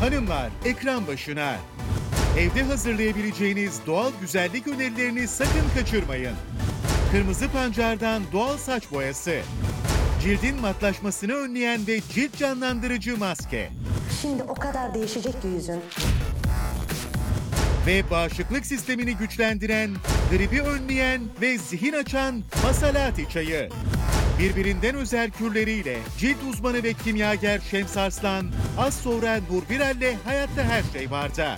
Hanımlar, ekran başına. Evde hazırlayabileceğiniz doğal güzellik önerilerini sakın kaçırmayın. Kırmızı pancardan doğal saç boyası. Cildin matlaşmasını önleyen ve cilt canlandırıcı maske. Şimdi o kadar değişecek ki yüzün. Ve bağışıklık sistemini güçlendiren, gribi önleyen ve zihin açan Masalati çayı. Birbirinden özel kürleriyle cilt uzmanı ve kimyager Şems Arslan, az sonra Nur Birel'le Hayatta Her Şey Var'da.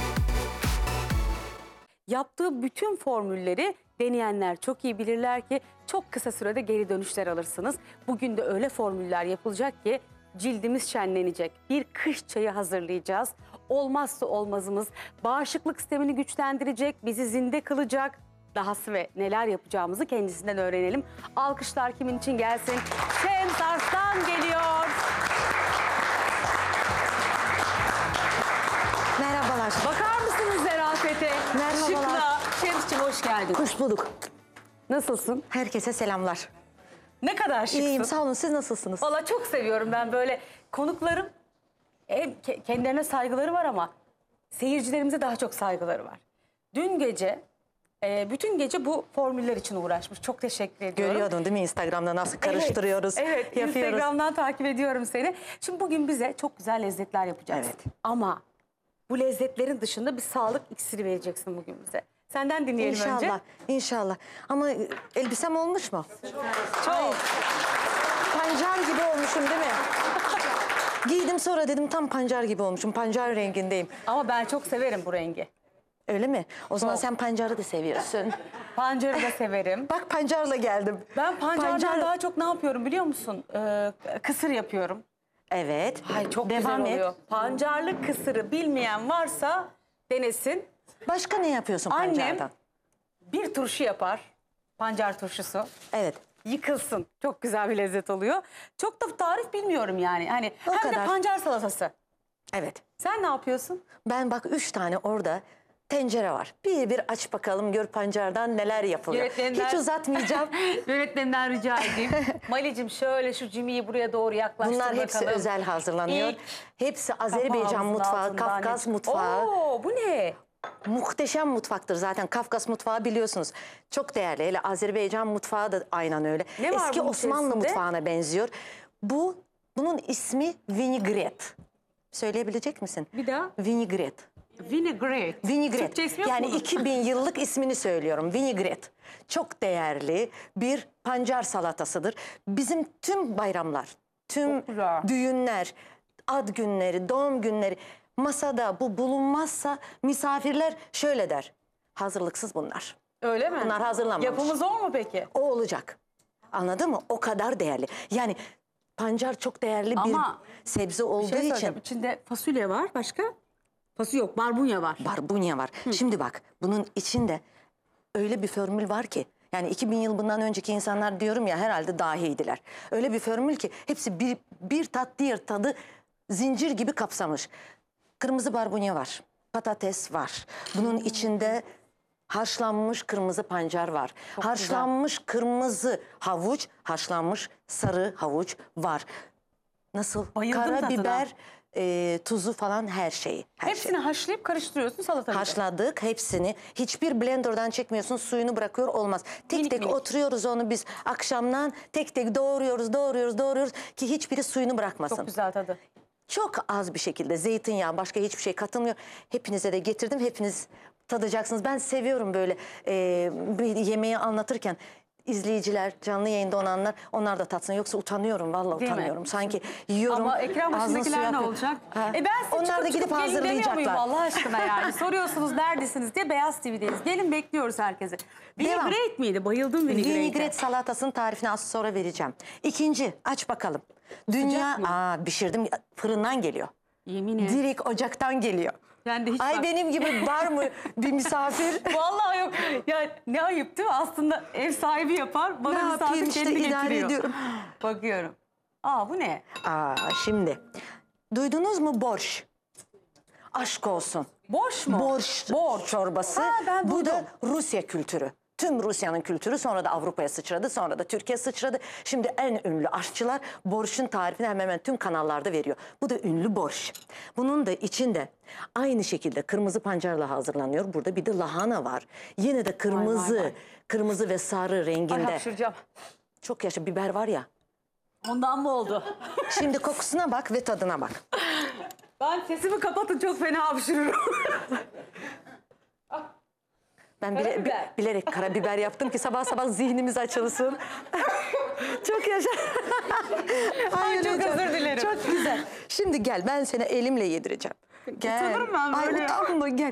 Yaptığı bütün formülleri deneyenler çok iyi bilirler ki çok kısa sürede geri dönüşler alırsınız. Bugün de öyle formüller yapılacak ki cildimiz şenlenecek. Bir kış çayı hazırlayacağız. Olmazsa olmazımız, bağışıklık sistemini güçlendirecek, bizi zinde kılacak. Dahası ve neler yapacağımızı kendisinden öğrenelim. Alkışlar kimin için gelsin? Şems Arslan geliyor. Merhabalar. Bakar mısınız zerafete? Merhabalar. Şıkla. Şems'ciğim hoş geldin. Hoş bulduk. Nasılsın? Herkese selamlar. Ne kadar şıksın. İyiyim, sağ olun. Siz nasılsınız? Valla çok seviyorum ben böyle konuklarım. Hem kendilerine saygıları var ama seyircilerimize daha çok saygıları var. Dün gece, bütün gece bu formüller için uğraşmış. Çok teşekkür ediyorum. Görüyordun değil mi Instagram'da nasıl karıştırıyoruz, Evet, yapıyoruz. Instagram'dan takip ediyorum seni. Şimdi bugün bize çok güzel lezzetler yapacağız. Evet. Ama bu lezzetlerin dışında bir sağlık iksiri vereceksin bugün bize. Senden dinleyelim İnşallah, önce. inşallah. Ama elbisem olmuş mu? Çok. Pancar gibi olmuşum değil mi? Giydim sonra dedim tam pancar gibi olmuşum. Pancar rengindeyim. Ama ben çok severim bu rengi. Öyle mi? O zaman Çok. sen pancarı da seviyorsun. Pancarı da severim. Bak pancarla geldim. Ben pancardan Pancar- daha çok ne yapıyorum biliyor musun? Kısır yapıyorum. Evet. Ay çok Devam güzel et. oluyor. Pancarlı kısırı bilmeyen varsa denesin. Başka ne yapıyorsun Annem pancardan? bir turşu yapar. Pancar turşusu. Evet. Yıkılsın. Çok güzel bir lezzet oluyor. Çok da tarif bilmiyorum yani. Hani O hem de kadar. pancar salatası. Evet. Sen ne yapıyorsun? Ben bak 3 tane orada tencere var. Bir aç bakalım gör pancardan neler yapılıyor. Yönetmeninden- Hiç uzatmayacağım. Yönetmeninden rica edeyim. Mali'cim şöyle şu cimiyi buraya doğru yaklaştır Bunlar bakalım. hepsi özel hazırlanıyor. İlk Hepsi Azerbaycan kapağımızın mutfağı, altından Kafkas ne- mutfağı. Oo, bu ne? Muhteşem mutfaktır zaten. Kafkas mutfağı biliyorsunuz. Çok değerli. Hele Azerbaycan mutfağı da aynen öyle. Ne var Eski bunun Osmanlı içerisinde? mutfağına benziyor. Bunun ismi vinigret. Söyleyebilecek misin? Bir daha. Vinigret. Vinaigrette. Vinigret. Türkçe ismi yok Yani mu? 2000 yıllık ismini söylüyorum. Vinigret. Çok değerli bir pancar salatasıdır. Bizim tüm bayramlar, tüm Çok güzel. düğünler, ad günleri, doğum günleri masada bu bulunmazsa misafirler şöyle der. Hazırlıksız bunlar. Öyle mi? Bunlar hazırlanmamış. Yapımı zor mu peki? O olacak. Anladın mı? O kadar değerli. Yani pancar çok değerli Ama bir sebze Bir olduğu şey için. söyleyeceğim. İçinde fasulye var. Başka? Fasulye yok. Barbunya var. Barbunya var. Şimdi bak bunun içinde öyle bir formül var ki yani 2000 yıl bundan önceki insanlar diyorum ya herhalde dahiydiler. Öyle bir formül ki hepsi bir tat diğer tadı zincir gibi kapsamış. Kırmızı barbunya var. Patates var. Bunun içinde haşlanmış kırmızı pancar var. Haşlanmış kırmızı havuç, haşlanmış sarı havuç var. Nasıl? Bayıldım tadına. Karabiber, tuzu falan her şeyi. Her Hepsini şey. haşlayıp karıştırıyorsun salatayı. Haşladık hepsini. Hiçbir blenderdan çekmiyorsun, suyunu bırakıyor olmaz. Tek Minik tek minik. oturuyoruz onu biz akşamdan tek tek doğruyoruz ki hiçbiri suyunu bırakmasın. Çok güzel tadı. Çok az bir şekilde zeytinyağı başka hiçbir şey katılmıyor. Hepinize de getirdim. Hepiniz tadacaksınız. Ben seviyorum böyle bir yemeği anlatırken izleyiciler, canlı yayında olanlar onlar da tatsın. Yoksa utanıyorum vallahi Değil mi? utanıyorum. Sanki yiyorum. Ama ekran ağzının suyu başındakiler ne akıyor. olacak? Ha. Ben size Onlar da çıkıp gidip gelin demiyor muyum hazırlayacaklar. Allah aşkına yani? Soruyorsunuz neredesiniz diye Beyaz TV'deyiz. Gelin bekliyoruz herkesi. Vinaigrette miydi? Bayıldım vinaigrette'e. Vinaigrette salatasının tarifini az sonra vereceğim. İkinci aç bakalım. Dünya mı? pişirdim fırından geliyor. Yemin et. Direkt ocaktan geliyor. Ben de hiç Ay bak- benim gibi var mı bir misafir? Vallahi yok. Ya ne ayıp değil mi? Aslında ev sahibi yapar. Bana Ne misafir yapayım işte, kendi idare getiriyor. ediyorum. Bakıyorum. Aa bu ne? Şimdi duydunuz mu borş? Aşk olsun. Borş mu? Borş çorbası. Ha, ben Bu da duydum. Rusya kültürü. Tüm Rusya'nın kültürü, sonra da Avrupa'ya sıçradı, sonra da Türkiye sıçradı. Şimdi en ünlü aşçılar borşun tarifini hemen hemen tüm kanallarda veriyor. Bu da ünlü borş. Bunun da içinde aynı şekilde kırmızı pancarla hazırlanıyor. Burada bir de lahana var. Yine de kırmızı, vay. kırmızı ve sarı Ay renginde. hapşıracağım. Çok yaşa, biber var ya. Ondan mı oldu? Şimdi kokusuna bak ve tadına bak. Ben sesimi kapatın, çok fena hapşırıyorum. Ben Karabiber. bilerek karabiber yaptım ki sabah sabah zihnimiz açılsın. Çok yaşa. Ay, çok hocam, özür dilerim. Çok güzel. Şimdi gel, ben seni elimle yedireceğim. Gel. Utanırım ben böyle Ay ya. utanma, gel.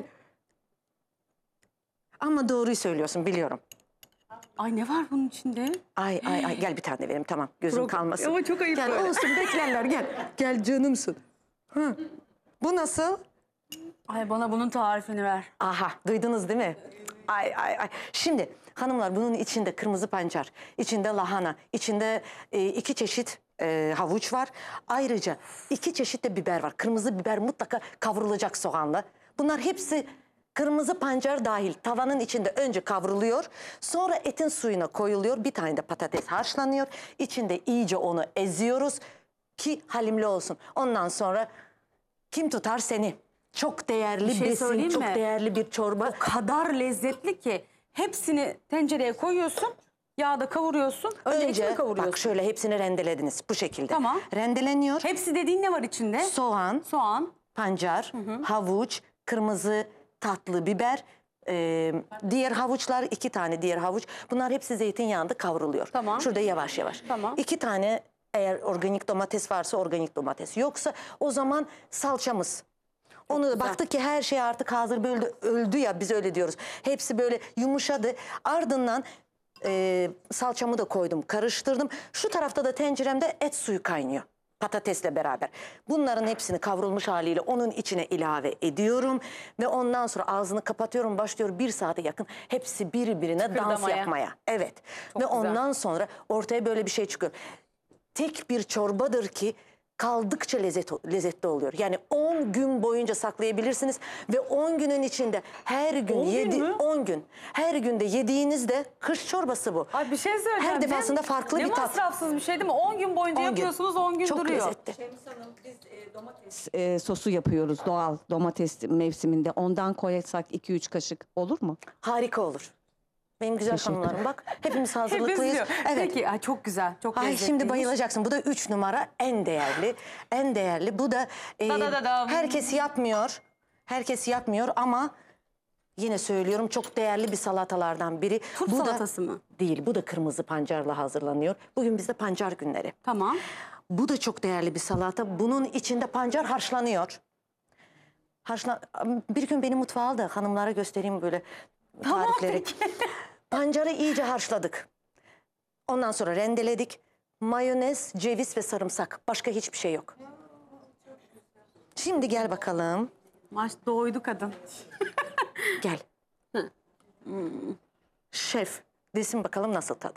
Ama doğruyu söylüyorsun, biliyorum. Ay, ne var bunun içinde? Ay gel bir tane vereyim, tamam, gözüm kalmasın. Ama çok ayıp gel, böyle. olsun, beklerler, gel. Gel canımsın. Hı. Bu nasıl? Ay, bana bunun tarifini ver. Aha, duydunuz değil mi? Ay. Şimdi hanımlar, bunun içinde kırmızı pancar, içinde lahana, içinde 2 çeşit havuç var. Ayrıca 2 çeşit de biber var. Kırmızı biber mutlaka kavrulacak soğanla. Bunlar hepsi kırmızı pancar dahil tavanın içinde önce kavruluyor. Sonra etin suyuna koyuluyor. Bir tane de patates haşlanıyor. İçinde iyice onu eziyoruz ki halimli olsun. Ondan sonra kim tutar seni? Çok değerli Bir şey besin, söyleyeyim çok mi? değerli bir çorba. O kadar lezzetli ki hepsini tencereye koyuyorsun, yağda kavuruyorsun. Önce etini kavuruyorsun. bak şöyle hepsini rendelediniz bu şekilde. Tamam. Rendeleniyor. Hepsi dediğin ne var içinde? Soğan, Soğan. pancar, havuç, kırmızı tatlı biber, diğer havuçlar 2 tane diğer havuç. Bunlar hepsi zeytinyağında kavruluyor. Tamam. Şurada yavaş yavaş. Tamam. 2 tane eğer organik domates varsa organik domates. Yoksa o zaman salçamız. Onu da baktık ki her şey artık hazır, böyle öldü ya, biz öyle diyoruz. Hepsi böyle yumuşadı. Ardından salçamı da koydum, karıştırdım. Şu tarafta da tenceremde et suyu kaynıyor. Patatesle beraber. Bunların hepsini kavrulmuş haliyle onun içine ilave ediyorum. Ve ondan sonra ağzını kapatıyorum, başlıyor 1 saate yakın hepsi birbirine dans Tıkırdamaya. yapmaya. Evet. Çok ve güzel. ondan sonra ortaya böyle bir şey çıkıyor. Tek bir çorbadır ki kaldıkça lezzetli oluyor. Yani 10 gün boyunca saklayabilirsiniz ve 10 günün içinde her gün 10 gün mü? 10 gün. Her günde yediğinizde kış çorbası bu. Ay, bir şey söyleyeceğim. Her defasında farklı ne bir tat. masrafsız bir şey değil mi? 10 gün boyunca 10 gün. yapıyorsunuz, 10 gün Çok duruyor. lezzetli. Domates sosu yapıyoruz, doğal domates mevsiminde. Ondan koyarsak 2-3 kaşık olur mu? Harika olur. Benim güzel Teşekkür hanımlarım, bak hepimiz Hepimiz hazırlıklıyız. diyor. Evet. Peki, ay, çok güzel, çok Ay lezzetliymiş. şimdi bayılacaksın. Bu da 3 numara, en değerli. En değerli. Bu da Dadadadam. herkes yapmıyor. Herkes yapmıyor ama yine söylüyorum, çok değerli bir salatalardan biri. Turp bu salatası da, mı? Değil. Bu da kırmızı pancarla hazırlanıyor. Bugün bizde pancar günleri. Tamam. Bu da çok değerli bir salata. Bunun içinde pancar haşlanıyor. Bir gün benim mutfağa da hanımlara göstereyim böyle tarifleri. Pancarı iyice haşladık. Ondan sonra rendeledik. Mayonez, ceviz ve sarımsak. Başka hiçbir şey yok. Şimdi gel bakalım. Maş doydu kadın. Gel. Şef, desin bakalım nasıl tadı.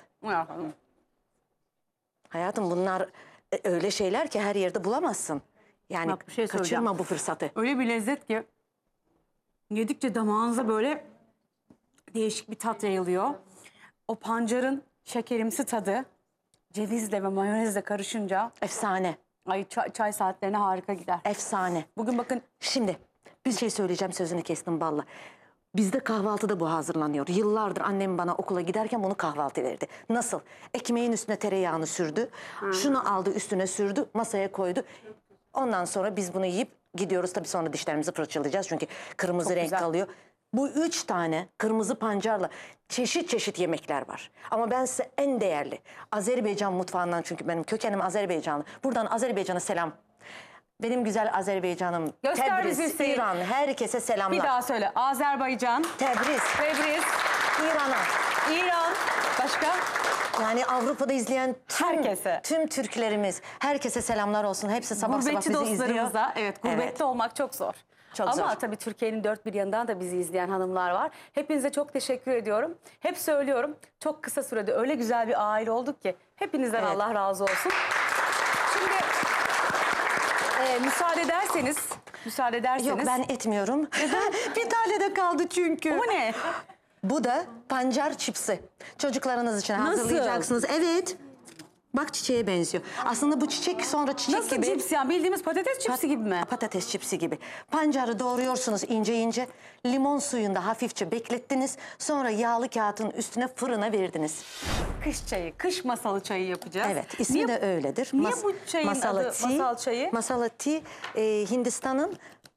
Hayatım, bunlar öyle şeyler ki her yerde bulamazsın. Yani Bak, bir şey söyleyeceğim. kaçırma bu fırsatı. Öyle bir lezzet ki yedikçe damağınıza böyle değişik bir tat yayılıyor. O pancarın şekerimsi tadı cevizle ve mayonezle karışınca Efsane, ay, çay saatlerine harika gider. efsane. Bugün bakın, Şimdi bir şey söyleyeceğim, sözünü kestim balla. Bizde kahvaltıda bu hazırlanıyor. Yıllardır annem bana okula giderken bunu kahvaltı verdi. Nasıl? Ekmeğin üstüne tereyağını sürdü. Şunu aldı, üstüne sürdü, masaya koydu. Ondan sonra biz bunu yiyip gidiyoruz. Tabii sonra dişlerimizi fırçalayacağız çünkü kırmızı renk güzel. kalıyor. Bu 3 tane kırmızı pancarla çeşit çeşit yemekler var. Ama ben size en değerli Azerbaycan mutfağından, çünkü benim kökenim Azerbaycanlı. Buradan Azerbaycan'a selam. Benim güzel Azerbaycan'ım, Göster Tebriz, bizi Hüseyin. İran, herkese selamlar. bir daha söyle. Azerbaycan, Tebriz, Tebriz, İran'a. İran, başka? Yani Avrupa'da izleyen Herkese. tüm Türklerimiz, herkese selamlar olsun. Hepsi sabah sabah Gurbetçi bizi izliyor. dostlarımıza, evet, gurbette olmak çok zor. Çok Ama zor. tabii Türkiye'nin dört bir yanından da bizi izleyen hanımlar var. Hepinize çok teşekkür ediyorum. Hep söylüyorum, çok kısa sürede öyle güzel bir aile olduk ki hepinizden Evet. Allah razı olsun. Şimdi müsaade ederseniz, Yok, ben etmiyorum. Bir tane de kaldı çünkü. Bu ne? Bu da pancar çipsi. Çocuklarınız için Nasıl? hazırlayacaksınız. Evet. Bak çiçeğe benziyor. Aslında bu çiçek sonra çiçek Nasıl gibi. cips ya? Bildiğimiz patates cipsi gibi mi? Patates çipsi gibi. Pancarı doğruyorsunuz ince ince. Limon suyunda hafifçe beklettiniz. Sonra yağlı kağıtın üstüne fırına verdiniz. Kış çayı, kış masalı çayı yapacağız. Evet, ismi Niye- de öyledir. Niye bu çayın adı masal çayı? Masala tea, Hindistan'ın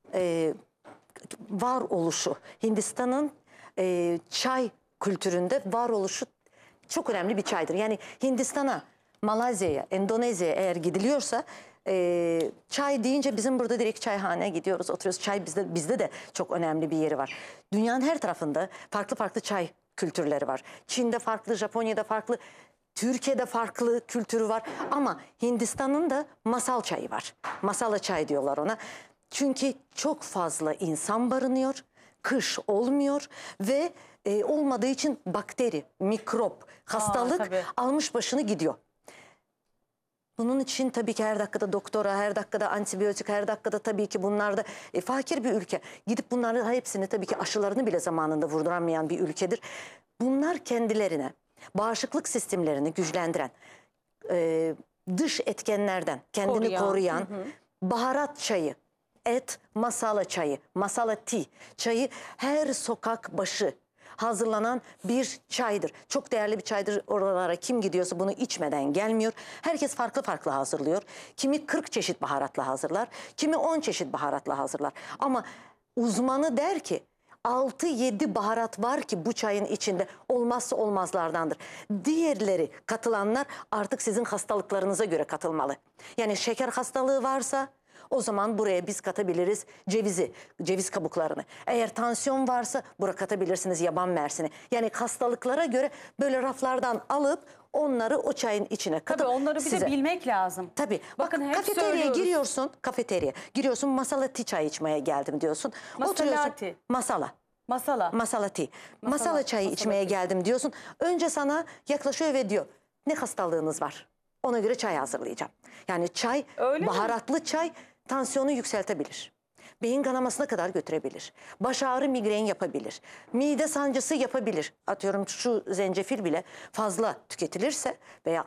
varoluşu. Hindistan'ın çay kültüründe varoluşu çok önemli bir çaydır. Yani Hindistan'a, Malezya'ya, Endonezya'ya eğer gidiliyorsa çay deyince bizim burada direkt çayhaneye gidiyoruz, oturuyoruz. Çay bizde de çok önemli bir yeri var. Dünyanın her tarafında farklı farklı çay kültürleri var. Çin'de farklı, Japonya'da farklı, Türkiye'de farklı kültürü var. Ama Hindistan'ın da masal çayı var. Masala çay diyorlar ona. Çünkü çok fazla insan barınıyor, kış olmuyor ve olmadığı için bakteri, mikrop, hastalık tabii. almış başını gidiyor. Bunun için tabii ki her dakikada doktora, her dakikada antibiyotik, her dakikada tabii ki bunlar da fakir bir ülke. Gidip bunların hepsini tabii ki aşılarını bile zamanında vurduramayan bir ülkedir. Bunlar kendilerine bağışıklık sistemlerini güçlendiren, dış etkenlerden kendini koruyan baharat çayı, masala çayı, masala tea çayı her sokak başı hazırlanan bir çaydır. Çok değerli bir çaydır. Oralara kim gidiyorsa bunu içmeden gelmiyor. Herkes farklı farklı hazırlıyor. Kimi 40 çeşit baharatla hazırlar, kimi 10 çeşit baharatla hazırlar. Ama uzmanı der ki 6-7 baharat var ki bu çayın içinde olmazsa olmazlardandır. Diğerleri katılanlar artık sizin hastalıklarınıza göre katılmalı. Yani şeker hastalığı varsa o zaman buraya biz katabiliriz ceviz kabuklarını. Eğer tansiyon varsa buraya katabilirsiniz yaban mersini. Yani hastalıklara göre böyle raflardan alıp onları o çayın içine katıp Tabii onları bir de bilmek lazım. Tabii. Bakın hep kafeteryaya söylüyoruz. giriyorsun masala tea çay içmeye geldim diyorsun. Masalati. Masala. Masala. Masala tea. Masala çayı masala içmeye tea. geldim diyorsun. Önce sana yaklaşıyor ve diyor ne hastalığınız var? Ona göre çay hazırlayacağım. Yani çay, Öyle mi? baharatlı çay tansiyonu yükseltebilir. Beyin kanamasına kadar götürebilir. Baş ağrı, migren yapabilir. Mide sancısı yapabilir. Atıyorum şu zencefil bile fazla tüketilirse veya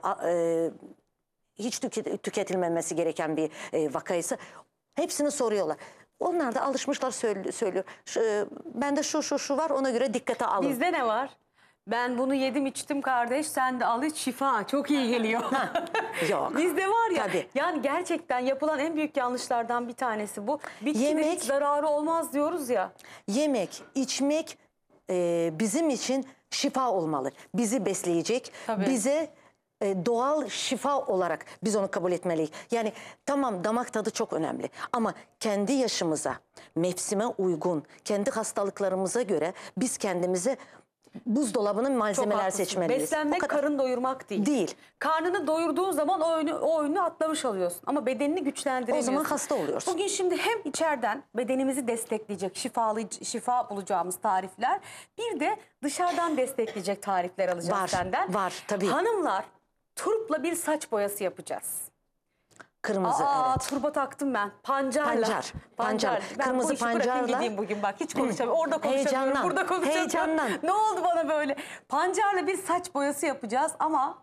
hiç tüketilmemesi gereken bir vakaysa hepsini soruyorlar. Onlar da alışmışlar söylüyor. Bende şu var ona göre dikkate alın. Bizde ne var? Ben bunu yedim içtim kardeş, sen de al iç, şifa. Çok iyi geliyor. Yok. Bizde var ya, Tabii. yani gerçekten yapılan en büyük yanlışlardan bir tanesi bu. Bitkinin Yemek- hiç zararı olmaz diyoruz ya. Yemek, içmek bizim için şifa olmalı. Bizi besleyecek, Tabii. bize doğal şifa olarak biz onu kabul etmeliyiz. Yani tamam damak tadı çok önemli ama kendi yaşımıza, mevsime uygun, kendi hastalıklarımıza göre biz kendimize buzdolabının Çok malzemeler haklısın. seçmeliyiz. Beslenmek O kadar. karın doyurmak değil. Değil. Karnını doyurduğun zaman o oyunu atlamış oluyorsun. Ama bedenini güçlendiremiyorsun. O zaman hasta oluyorsun. Bugün şimdi hem içeriden bedenimizi destekleyecek şifa bulacağımız tarifler, bir de dışarıdan destekleyecek tarifler alacağız Var, senden. var, tabii. Hanımlar, turpla bir saç boyası yapacağız. Kırmızı evet. Turba taktım ben. Pancarla. Pancar. Ben Kırmızı bu işi bırakayım pancarla. gideyim bugün bak. Hiç konuşamıyorum. Orada konuşamıyorum. Heyecandan, Burada konuşamıyorum. heyecandan. Ne oldu bana böyle? Pancarla bir saç boyası yapacağız ama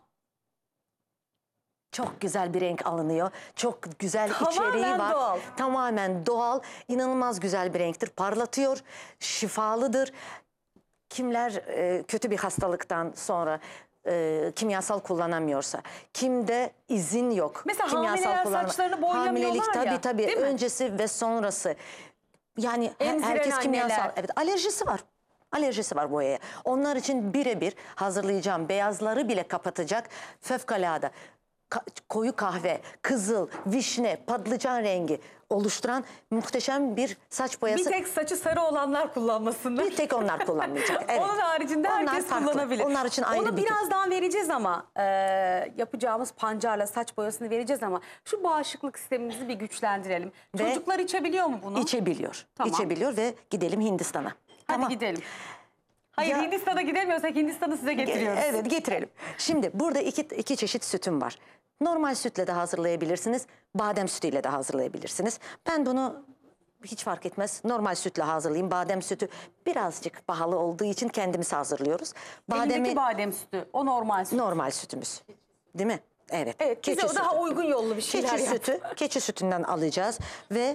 Çok güzel bir renk alınıyor. Çok güzel Tamamen içeriği var. doğal. Tamamen doğal. İnanılmaz güzel bir renktir. Parlatıyor, şifalıdır. Kimler kötü bir hastalıktan sonra kimyasal kullanamıyorsa, kimde izin yok. Mesela kimyasal hamileler saçlarını boyayamıyorlar Hamilelik ya, tabii değil mi? öncesi ve sonrası. Yani Emziren herkes anneler. kimyasal. Evet, alerjisi var. Alerjisi var boyaya. Onlar için birebir hazırlayacağım. Beyazları bile kapatacak fevkalade koyu kahve, kızıl, vişne, patlıcan rengi oluşturan muhteşem bir saç boyası. bir tek saçı sarı olanlar kullanmasınlar. Bir tek onlar kullanmayacak. Evet. Onun haricinde Onlar herkes farklı. kullanabilir. Onlar için ayrı Onu bir birazdan vereceğiz ama yapacağımız pancarla saç boyasını vereceğiz ama şu bağışıklık sistemimizi bir güçlendirelim. Ve Çocuklar içebiliyor mu bunu? İçebiliyor. Tamam. İçebiliyor ve gidelim Hindistan'a. Hadi Tamam. gidelim. Hayır, Ya- Hindistan'a gidemiyorsak Hindistan'ı size getiriyoruz. Evet getirelim. Şimdi burada iki çeşit sütüm var. Normal sütle de hazırlayabilirsiniz. Badem sütüyle de hazırlayabilirsiniz. Ben bunu hiç fark etmez. Normal sütle hazırlayayım. Badem sütü birazcık pahalı olduğu için kendimiz hazırlıyoruz. Elindeki badem sütü, o normal süt. Normal sütümüz. Değil mi? Evet. Evet, bize o daha uygun yollu bir şeyler Keçi yap. sütü, keçi sütünden alacağız ve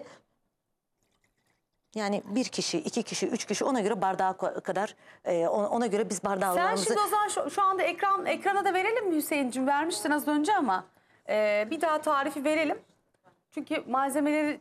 yani bir kişi, 2 kişi, 3 kişi ona göre bardağa kadar ona göre biz Sen bardağlarımızı... şimdi o zaman şu anda ekrana da verelim mi Hüseyin'cim? Vermiştin az önce ama bir daha tarifi verelim. Çünkü malzemeleri,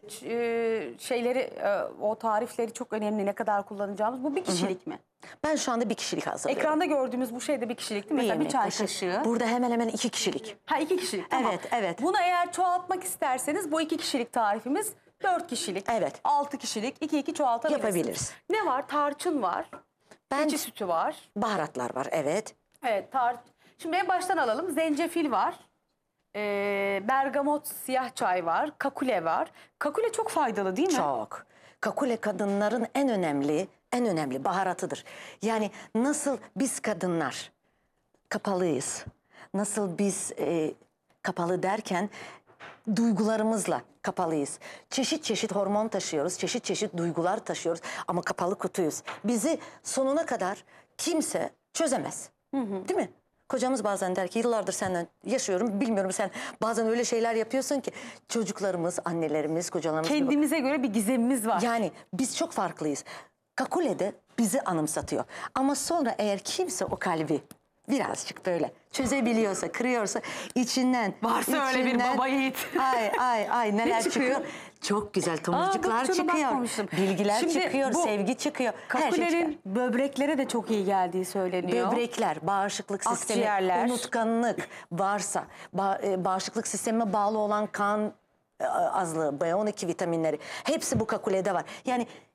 o tarifleri çok önemli, ne kadar kullanacağımız. Bu bir kişilik mi? Ben şu anda bir kişilik hazırlıyorum. Ekranda gördüğümüz bu şey de bir kişilik değil mi? Mesela bir yemek çay kaşığı. kaşığı. Burada hemen hemen 2 kişilik. Ha, 2 kişilik, tamam. Evet, evet. Bunu eğer çoğaltmak isterseniz bu 2 kişilik tarifimiz 4 kişilik. Evet. 6 kişilik, 2 çoğaltabilirsiniz. Yapabiliriz. Ne var? Tarçın var. Keçi sütü var. Baharatlar var, evet. Evet, şimdi en baştan alalım. Zencefil var. Bergamot siyah çay var. Kakule var. Kakule çok faydalı değil mi? Çok. Kakule kadınların en önemli baharatıdır. Yani nasıl biz kadınlar kapalıyız, nasıl biz kapalı derken duygularımızla kapalıyız. Çeşit çeşit hormon taşıyoruz, çeşit çeşit duygular taşıyoruz ama kapalı kutuyuz. Bizi sonuna kadar kimse çözemez. Değil mi? Kocamız bazen der ki yıllardır senden yaşıyorum, bilmiyorum, sen bazen öyle şeyler yapıyorsun ki çocuklarımız, annelerimiz, kocalarımız... Kendimize göre bir gizemimiz var. Yani biz çok farklıyız. Kakule de bizi anımsatıyor. Ama sonra eğer kimse o kalbi birazcık böyle çözebiliyorsa, kırıyorsa içinden... Varsa öyle bir baba yiğit. Ay neler çıkıyor? çıkıyor? Çok güzel tomurcuklar bak, şuna çıkıyor. bakmamıştım. Bilgiler Şimdi çıkıyor, bu sevgi çıkıyor. Her şey çıkıyor. Kakulenin böbreklere de çok iyi geldiği söyleniyor. Böbrekler, bağışıklık sistemi, Akciğerler. unutkanlık varsa, bağışıklık sistemine bağlı olan kan azlığı, B12 vitaminleri hepsi bu kakulede var. Yani